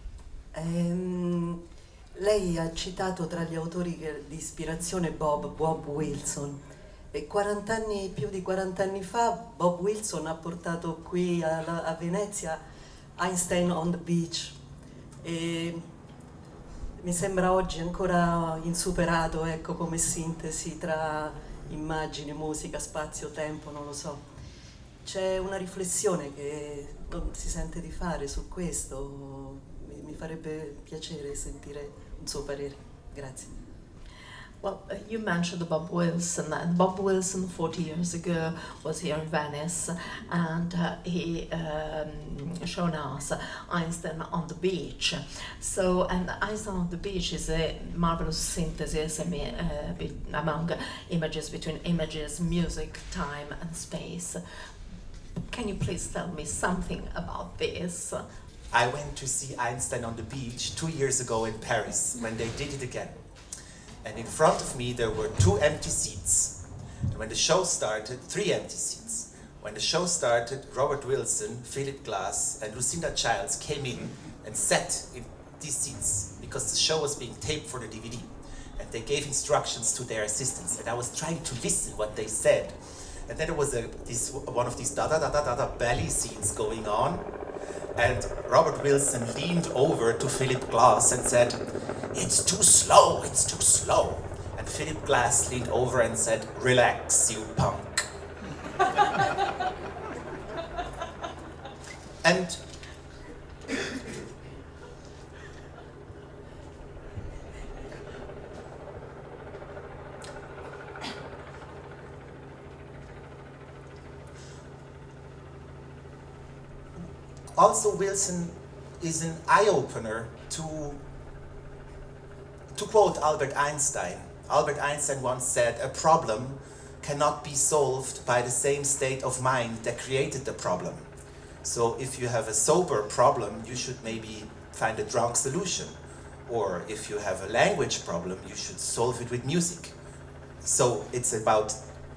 Ehm, lei ha citato tra gli autori che, di ispirazione Bob, Bob Wilson, e quaranta anni, più di quaranta anni fa Bob Wilson ha portato qui a, a Venezia Einstein on the Beach, e mi sembra oggi ancora insuperato, ecco, come sintesi tra immagini, musica, spazio, tempo, non lo so. C'è una riflessione che non si sente di fare su questo? Mi, mi farebbe piacere sentire un suo parere. Grazie. Well, uh, you mentioned Bob Wilson, and Bob Wilson forty years ago was here in Venice, and uh, he um, shown us Einstein on the Beach. So, and Einstein on the Beach is a marvelous synthesis I mean, uh, be, among images, between images, music, time and space. can you please tell me something about this? I went to see Einstein on the Beach two years ago in Paris when they did it again. And in front of me there were two empty seats. And when the show started, three empty seats. When the show started, Robert Wilson, Philip Glass, and Lucinda Childs came in and sat in these seats because the show was being taped for the D V D. And they gave instructions to their assistants. And I was trying to listen what they said. And then there was a, this, one of these da-da-da-da-da belly scenes going on. And Robert Wilson leaned over to Philip Glass and said, "It's too slow, it's too slow." And Philip Glass leaned over and said, "Relax, you punk." And also Wilson is an eye-opener to, to quote Albert Einstein. Albert Einstein once said, "A problem cannot be solved by the same state of mind that created the problem." So if you have a sober problem, you should maybe find a drunk solution. Or if you have a language problem, you should solve it with music. So it's about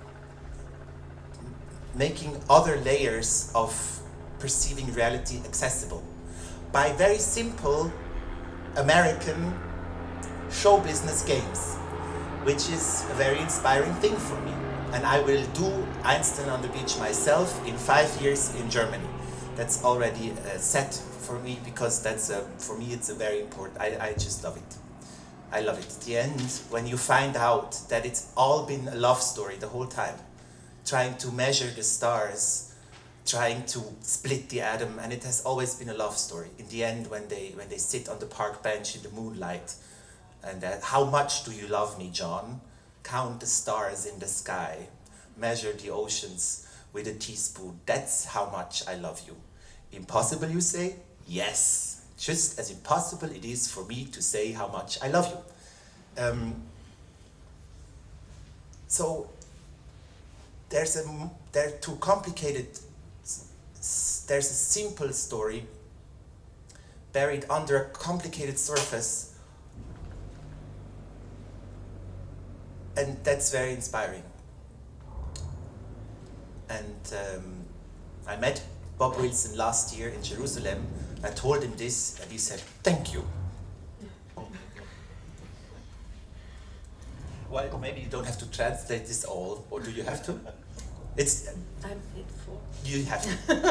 making other layers of perceiving reality accessible by very simple American show business games, which is a very inspiring thing for me. And I will do Einstein on the Beach myself in five years in Germany. That's already uh, set for me because that's a, for me it's a very important, I, I just love it. I love it. At the end, when you find out that it's all been a love story the whole time, trying to measure the stars, trying to split the atom, and it has always been a love story. In the end, when they, when they sit on the park bench in the moonlight, and that, "How much do you love me, John? Count the stars in the sky, measure the oceans with a teaspoon. That's how much I love you." Impossible, you say? Yes. Just as impossible it is for me to say how much I love you. Um, so there's a, there are two complicated, there's a simple story buried under a complicated surface, and that's very inspiring. And um, I met Bob Wilson last year in Jerusalem. I told him this, and he said, "Thank you." Well, maybe you don't have to translate this all, or do you have to? It's. I'm paid for. You have to.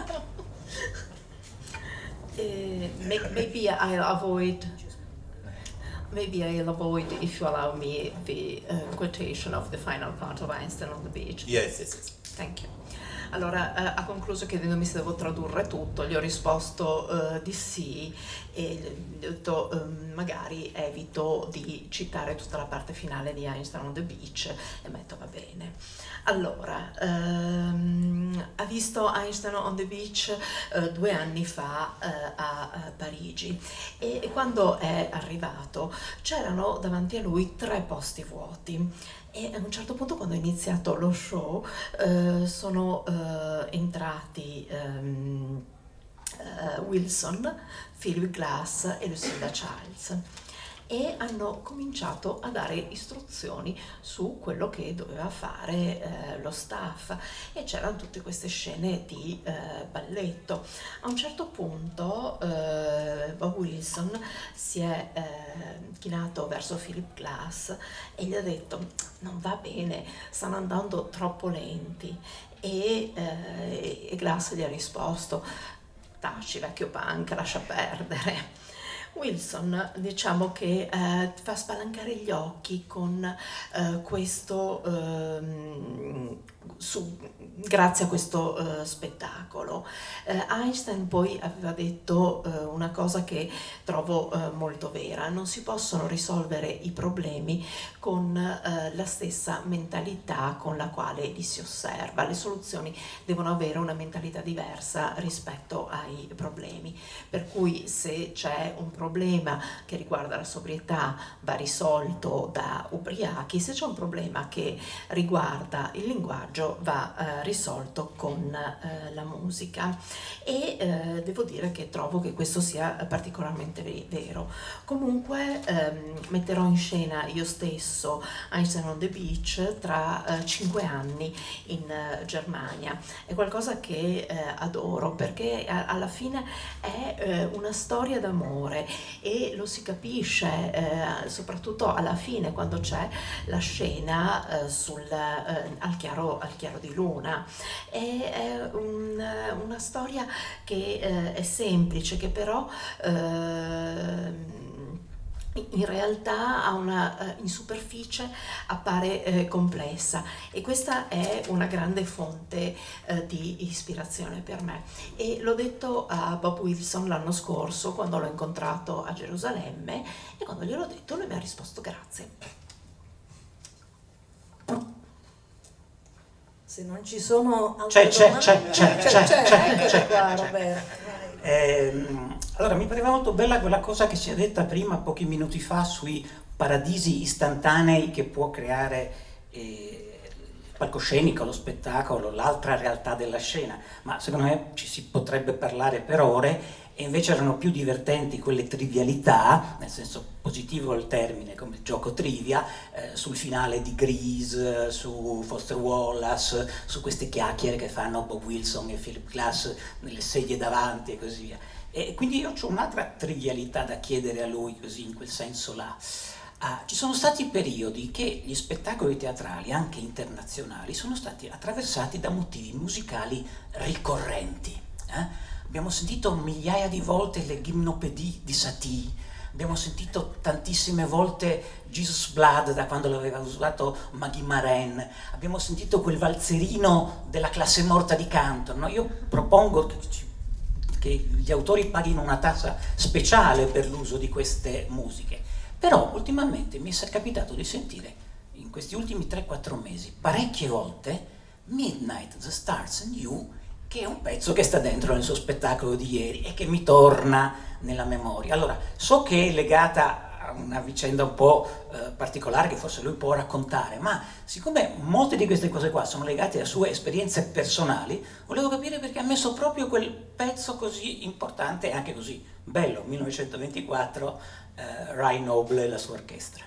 uh, maybe I'll avoid. Maybe I'll avoid, if you allow me, the uh, quotation of the final part of Einstein on the Beach. Yes, yes, yes. Thank you. Allora, eh, ha concluso chiedendomi se devo tradurre tutto, gli ho risposto eh, di sì e gli ho detto eh, magari evito di citare tutta la parte finale di Einstein on the Beach e mi ha detto va bene. Allora, ehm, ha visto Einstein on the Beach eh, due anni fa eh, a, a Parigi e, e quando è arrivato c'erano davanti a lui tre posti vuoti. E a un certo punto, quando è iniziato lo show, eh, sono eh, entrati um, uh, Wilson, Philip Glass e Lucinda Childs e hanno cominciato a dare istruzioni su quello che doveva fare eh, lo staff, e c'erano tutte queste scene di eh, balletto. A un certo punto eh, Bob Wilson si è eh, chinato verso Philip Glass e gli ha detto: "Non va bene, stanno andando troppo lenti", e, eh, e Glass gli ha risposto: "Taci, vecchio punk, lascia perdere". Wilson, diciamo che eh, fa spalancare gli occhi con eh, questo, eh, su, grazie a questo eh, spettacolo, Eh, Einstein poi aveva detto eh, una cosa che trovo eh, molto vera: non si possono risolvere i problemi con eh, la stessa mentalità con la quale li si osserva. Le soluzioni devono avere una mentalità diversa rispetto ai problemi, per cui se c'è un problema che riguarda la sobrietà va risolto da ubriachi, se c'è un problema che riguarda il linguaggio va eh, risolto con eh, la musica, e eh, devo dire che trovo che questo sia particolarmente vero. Comunque ehm, metterò in scena io stesso Einstein on the Beach tra eh, cinque anni in eh, Germania. È qualcosa che eh, adoro, perché a, alla fine è eh, una storia d'amore, e lo si capisce eh, soprattutto alla fine, quando c'è la scena eh, sul, eh, al, chiaro, al chiaro di luna. È, è un, una storia che eh, è semplice, che però eh, in realtà ha una, in superficie appare eh, complessa, e questa è una grande fonte eh, di ispirazione per me. E l'ho detto a Bob Wilson l'anno scorso, quando l'ho incontrato a Gerusalemme, e quando gliel'ho detto lui mi ha risposto grazie. Se non ci sono altre c'è, domande... c'è, c'è, c'è, c'è, c'è, c'è, eccoci c'è, qua, c'è. Roberto. Ehm, allora, mi pareva molto bella quella cosa che si è detta prima, pochi minuti fa, sui paradisi istantanei che può creare eh, il palcoscenico, lo spettacolo, l'altra realtà della scena, ma secondo me ci si potrebbe parlare per ore, e invece erano più divertenti quelle trivialità, nel senso positivo il termine, come il gioco trivia, eh, sul finale di Grease, su Foster Wallace, su queste chiacchiere che fanno Bob Wilson e Philip Glass nelle sedie davanti e così via. E quindi io ho un'altra trivialità da chiedere a lui, così in quel senso là. Ah, ci sono stati periodi che gli spettacoli teatrali, anche internazionali, sono stati attraversati da motivi musicali ricorrenti. Eh? Abbiamo sentito migliaia di volte le gimnopédie di Satie, abbiamo sentito tantissime volte Jesus Blood da quando l'aveva usato Maggie Maren, abbiamo sentito quel valzerino della classe morta di Cantor. No? Io propongo che, che gli autori paghino una tassa speciale per l'uso di queste musiche, però ultimamente mi è capitato di sentire in questi ultimi tre quattro mesi parecchie volte Midnight, The Stars and You, che è un pezzo che sta dentro nel suo spettacolo di ieri e che mi torna nella memoria. Allora, so che è legata a una vicenda un po' eh, particolare che forse lui può raccontare, ma siccome molte di queste cose qua sono legate a sue esperienze personali, volevo capire perché ha messo proprio quel pezzo così importante e anche così bello, millenovecentoventiquattro, eh, Ray Noble e la sua orchestra.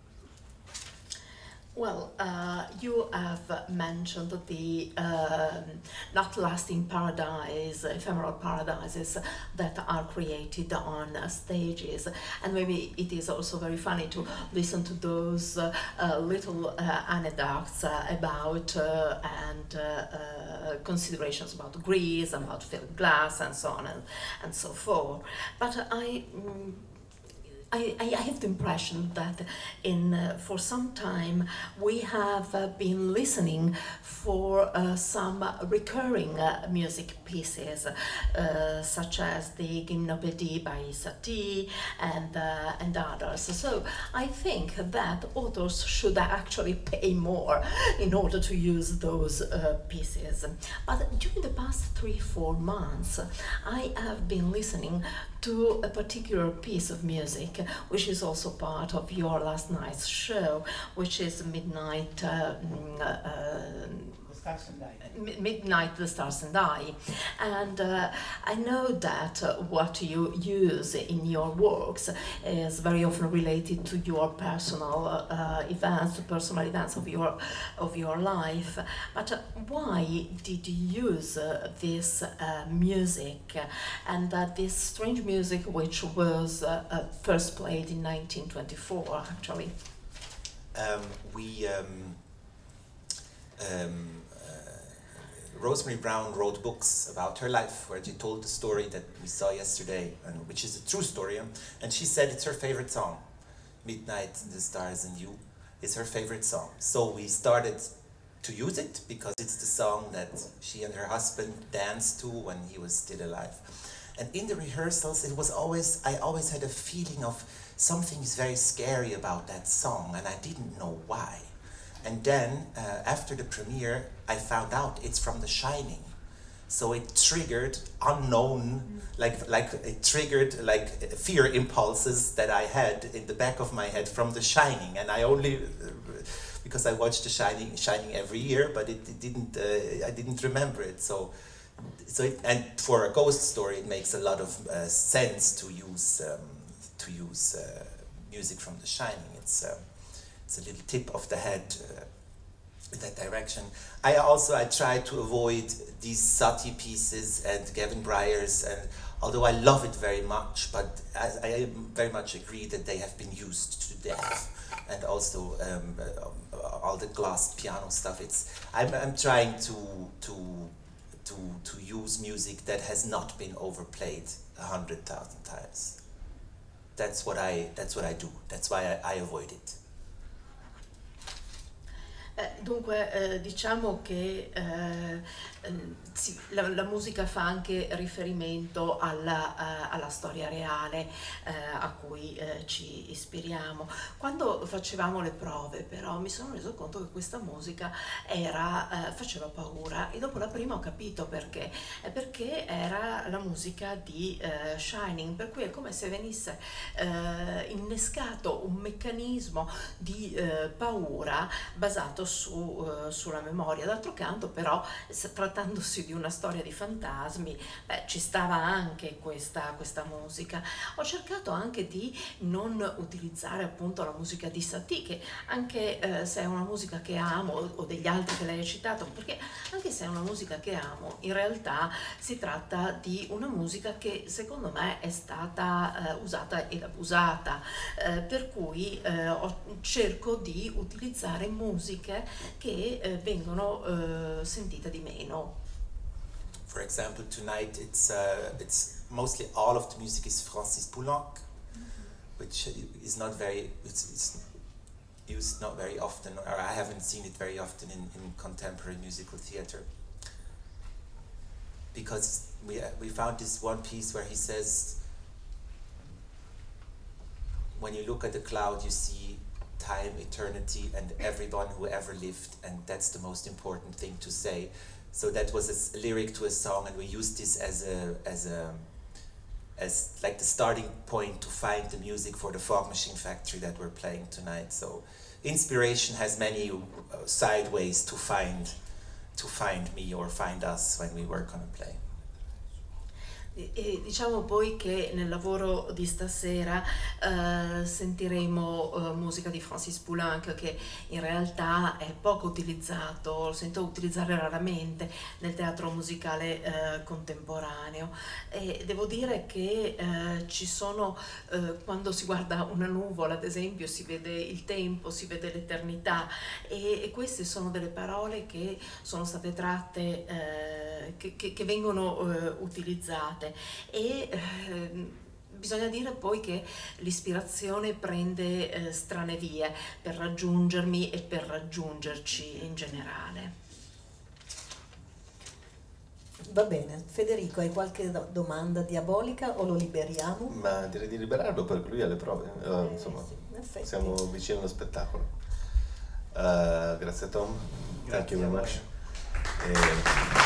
Well, uh, you have mentioned the uh, not lasting paradise, ephemeral paradises that are created on uh, stages, and maybe it is also very funny to listen to those uh, uh, little uh, anecdotes uh, about uh, and uh, uh, considerations about Greece, about Philip Glass, and so on and, and so forth. But I. Mm, I, I have the impression that in uh, for some time we have uh, been listening for uh, some recurring uh, music pieces, uh, such as the Gymnopédie by Satie and uh, and others. So I think that authors should actually pay more in order to use those uh, pieces. But during the past three four months, I have been listening to a particular piece of music, which is also part of your last night's show, which is Midnight, uh, uh, Stars and I. Midnight, The Stars and I. And uh, I know that uh, what you use in your works is very often related to your personal uh, events, to personal events of your of your life. But uh, why did you use uh, this uh, music and uh, this strange music, which was uh, uh, first played in nineteen twenty-four, actually? Um, we. Um, um, Rosemary Brown wrote books about her life, where she told the story that we saw yesterday, and which is a true story, and she said it's her favorite song. Midnight, The Stars and You is her favorite song. So we started to use it because it's the song that she and her husband danced to when he was still alive. And in the rehearsals, it was always, I always had a feeling of something is very scary about that song, and I didn't know why. And then, uh, after the premiere, I found out it's from The Shining. So it triggered unknown, mm. like, like it triggered like fear impulses that I had in the back of my head from The Shining. And I only, because I watched The Shining, Shining every year, but it, it didn't, uh, I didn't remember it. So, so it, and for a ghost story, it makes a lot of uh, sense to use, um, to use uh, music from The Shining. It's, uh, it's a little tip of the head uh, in that direction. I also, I try to avoid these Satie pieces and Gavin Bryars, and although I love it very much, but I, I very much agree that they have been used to death. And also um, uh, all the glass piano stuff. It's I'm, I'm trying to to to to use music that has not been overplayed a hundred thousand times. That's what I that's what I do. That's why I, I avoid it. Eh, dunque eh, diciamo che eh, sì, la, la musica fa anche riferimento alla, uh, alla storia reale uh, a cui uh, ci ispiriamo. Quando facevamo le prove però mi sono reso conto che questa musica era, uh, faceva paura, e dopo la prima ho capito perché, è perché era la musica di uh, Shining, per cui è come se venisse uh, innescato un meccanismo di uh, paura basato su, uh, sulla memoria. D'altro canto però, trattandosi di una storia di fantasmi, beh, ci stava anche questa, questa musica. Ho cercato anche di non utilizzare appunto la musica di Satie, che anche eh, se è una musica che amo, o degli altri che lei ha citato, perché anche se è una musica che amo, in realtà si tratta di una musica che secondo me è stata eh, usata ed abusata, eh, per cui eh, ho, cerco di utilizzare musiche che eh, vengono eh, sentite di meno. For example, tonight it's uh, it's mostly all of the music is Francis Poulenc, mm-hmm. which is not very it's, it's used not very often, or I haven't seen it very often in, in contemporary musical theater. Because we uh, we found this one piece where he says, when you look at the cloud, you see time, eternity, and everyone who ever lived, and that's the most important thing to say. So that was a lyric to a song, and we used this as a as a as like the starting point to find the music for the Fog Machine Factory that we're playing tonight. So inspiration has many uh, side ways to find to find me or find us when we work on a play. E diciamo poi che nel lavoro di stasera uh, sentiremo uh, musica di Francis Poulenc, che in realtà è poco utilizzato, lo sento utilizzare raramente nel teatro musicale uh, contemporaneo, e devo dire che uh, ci sono, uh, quando si guarda una nuvola ad esempio, si vede il tempo, si vede l'eternità, e, e queste sono delle parole che sono state tratte, uh, che, che, che vengono uh, utilizzate. E eh, bisogna dire poi che l'ispirazione prende eh, strane vie per raggiungermi e per raggiungerci in generale. Va bene, Federico, hai qualche do domanda diabolica o lo liberiamo? Ma direi di liberarlo perché lui ha le prove, uh, insomma, sì, siamo vicini allo spettacolo. Uh, grazie Tom, Grazie thank you very much. E